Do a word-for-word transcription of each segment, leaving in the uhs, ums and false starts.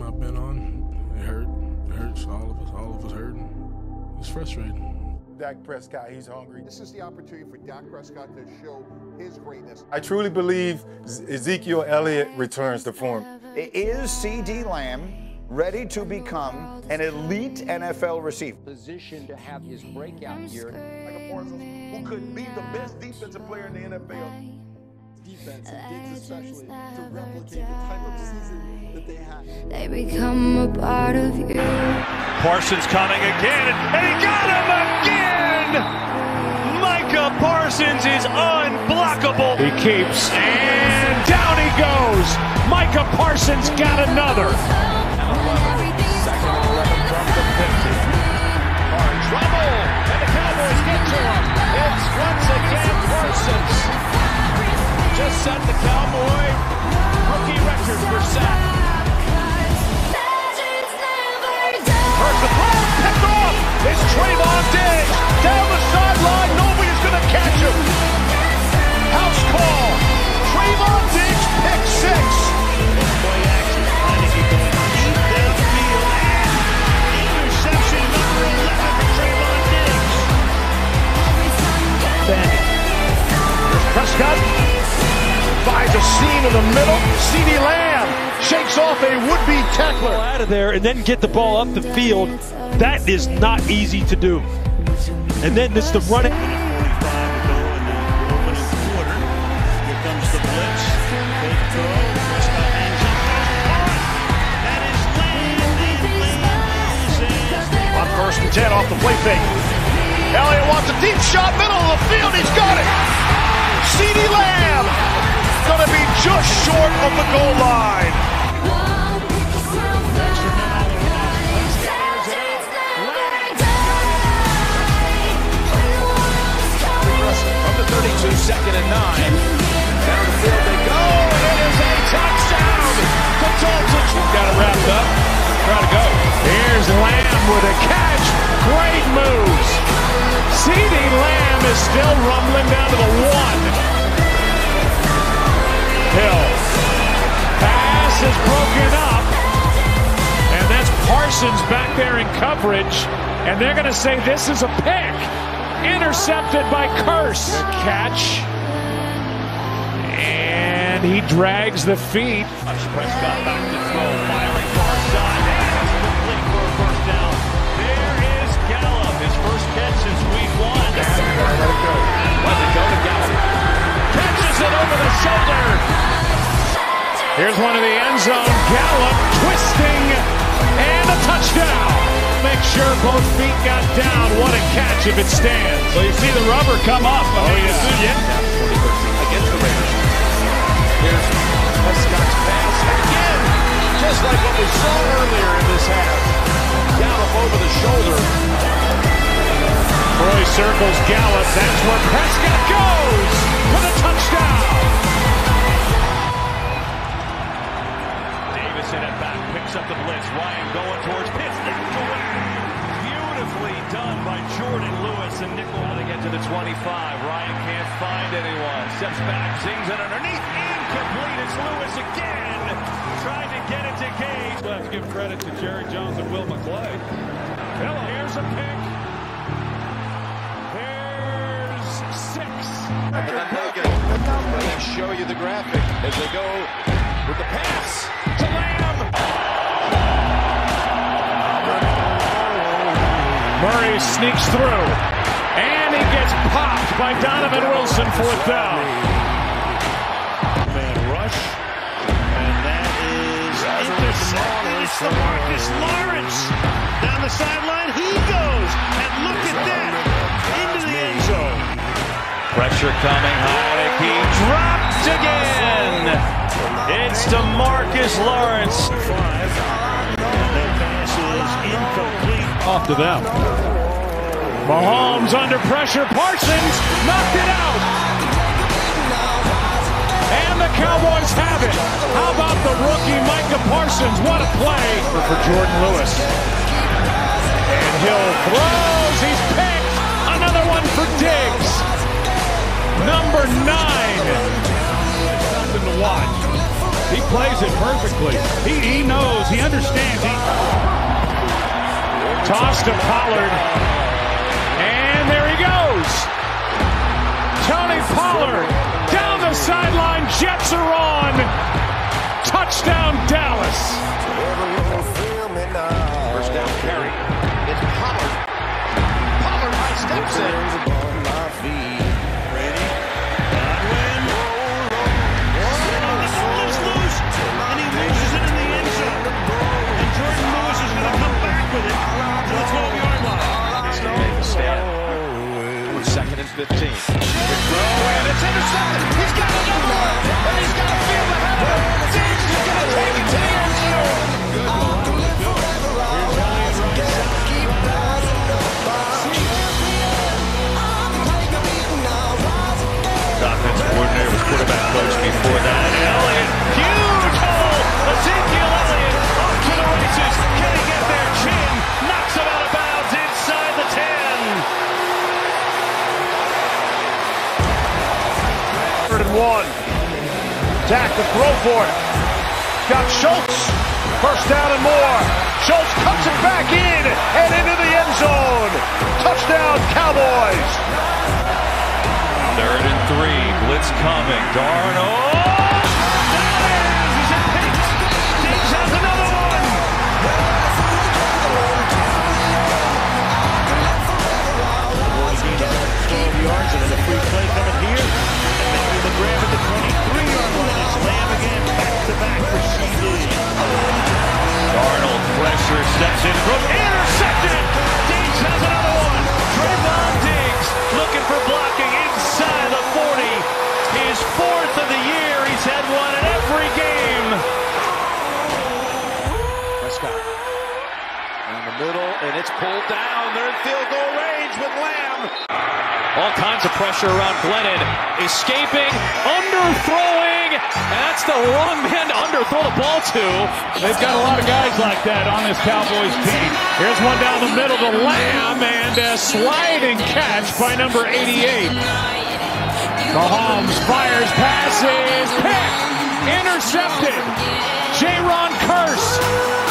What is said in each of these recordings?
I've been on, it hurt. It hurts. All of us, all of us hurting. It's frustrating. Dak Prescott, he's hungry. This is the opportunity for Dak Prescott to show his greatness. I truly believe Ezekiel Elliott returns to form. Is CeeDee Lamb ready to become an elite N F L receiver? Position to have his breakout year. Micah Parsons, who could be the best defensive player in the N F L. Defense and Diggs especially to replicate the type of season that they had. They become a part of you. Parsons coming again, and he got him again! Micah Parsons is unblockable. He keeps, and down he goes. Micah Parsons got another. Second and eleven from the fifty. Are in trouble, and the Cowboys get to him. It's once again Parsons. Just set the Cowboy rookie record for sack. First the throw, picked off. It's Trayvon Diggs down the sideline. Nobody's going to catch him. House call. Trayvon Diggs, pick six. Play action, trying to keep going deep downfield. And interception number eleven for Trayvon Diggs. Bandit. Here's Prescott. Finds a seam in the middle. CeeDee Lamb shakes off a would-be tackler. Out of there and then get the ball up the field. That is not easy to do. And then this the running. forty-five to go in the opening quarter. Here comes the blitz. Fake throw. Prescott hangs up. That is landing. On first and ten off the play fake. Elliott wants a deep shot, middle of the field. He's got it. CeeDee Lamb going to be just short of the goal line. From the thirty-two, second and nine. Down the field they go, and it is a touchdown to Tulsa. Got it wrapped up. Try to go. Here's Lamb with a catch. Great moves. CeeDee Lamb is still rumbling down to the one. Hill. Pass is broken up. And that's Parsons back there in coverage. And they're going to say this is a pick. Intercepted by Curse. Good catch. And he drags the feet. Prescott back to throw. Firing far side. And it's complete for a first down. There is Gallup. His first catch since week one. Let it go. Let it go to Gallup. Catches it over the shoulder. Here's one of the end zone. Gallup twisting and a touchdown. Make sure both feet got down. What a catch if it stands. So you see the rubber come up. Oh, yeah. yeah. Against the Raiders. Here's Prescott's pass. Again, just like what we saw earlier in this half. Gallup over the shoulder. Troy circles Gallup. That's where Prescott goes for the touchdown. Davis in it back, picks up the blitz. Ryan going towards Pitts. Knocked away. Beautifully done by Jordan Lewis and nickel to get to the twenty-five. Ryan can't find anyone. Steps back, zings it underneath. Incomplete. It's Lewis again. Trying to get it to Gage. We'll have to give credit to Jerry Jones and Will McClay. Hello. Here's a pick. There's six. Let me show you the graphic as they go with the pass To Lamb. Murray sneaks through. And he gets popped by Donovan Wilson, fourth down. Man rush. And that is intercepted. It's DeMarcus Lawrence. Down the sideline he goes. And look at that. Into the end zone. Pressure coming high. He dropped again. It's DeMarcus Lawrence. Five. And the pass is incomplete. Off to them. Mahomes under pressure. Parsons knocked it out. And the Cowboys have it. How about the rookie Micah Parsons? What a play for, for Jordan Lewis. And Hill throws. He's picked. Another one for Diggs. Number nine. Something to watch. He plays it perfectly. He, he knows. He understands. He... Toss to Pollard. And there he goes. Tony Pollard down the sideline. Jets are on. Touchdown, Dallas. First down carry. It's Pollard. Pollard high steps in. Brady. Godwin. Oh, the ball is loose. And he loses it in the end zone. And Jordan Lewis is going to come back with it to the twelve-yard line. Make a stand. Second and fifteen. Quick throw, and it's intercepted. He's got another one. And he's got a field ahead of him. Diggs is going to take it to the end zone. Good one. Offensive coordinator was quarterback coach before that. And Elliott, huge hole. Ezekiel Elliott off to the races. Can he get there? Chin knocks him out of bounds inside the ten. Third and one. Dak to throw for it. Got Schultz. First down and more. Schultz cuts it back in and into the end zone. Touchdown, Cowboys. Third and three. Blitz coming. Darnold. Is it picked? Diggs has another one. twelve yards and then a free play coming here. And maybe the grab at the twenty-three-yard line. It's Lamb again, back-to-back for C D. Darnold pressure, steps in, throws, intercepted. Diggs has another one. Trayvon Diggs looking for blocking inside the forty. His fourth of the year. He's had one in every game. Prescott in the middle, and it's pulled down. They're in field goal range with Lamb. All kinds of pressure around Glennon. Escaping, underthrowing. And that's the wrong man to underthrow the ball to. They've got a lot of guys like that on this Cowboys team. Here's one down the middle to Lamb, and a sliding catch by number eighty-eight. Mahomes fires, passes, picked, intercepted. Jaron Kearse.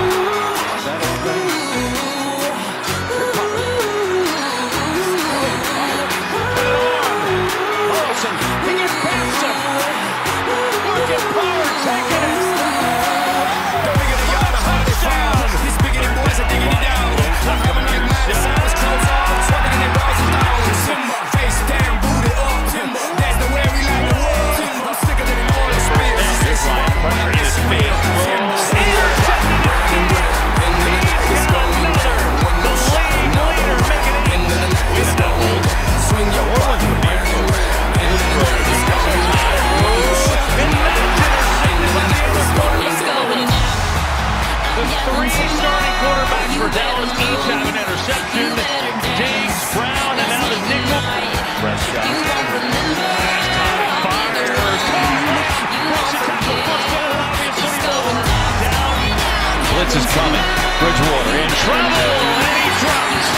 Blitz is coming. Bridgewater in trouble, and he drops.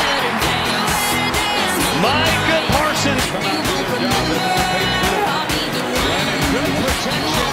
Micah Parsons. Good protection.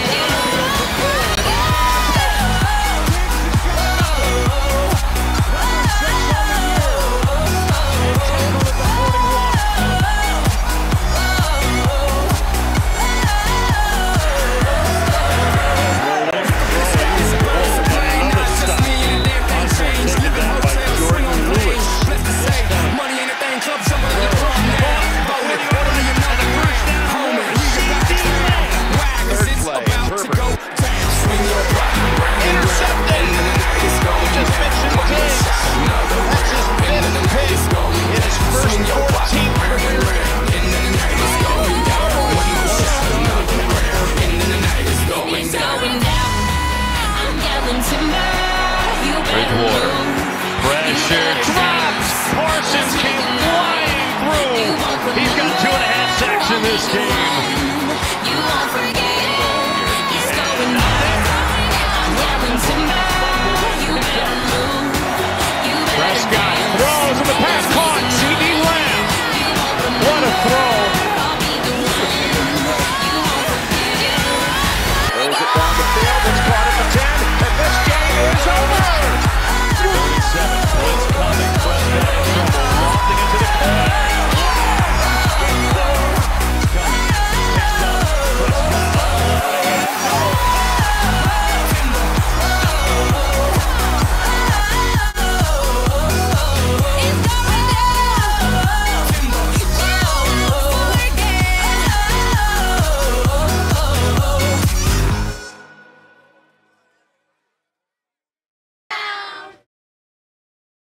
Bridgewater. Pressure drops. Parsons came flying through. He's got two and a half sacks in this game.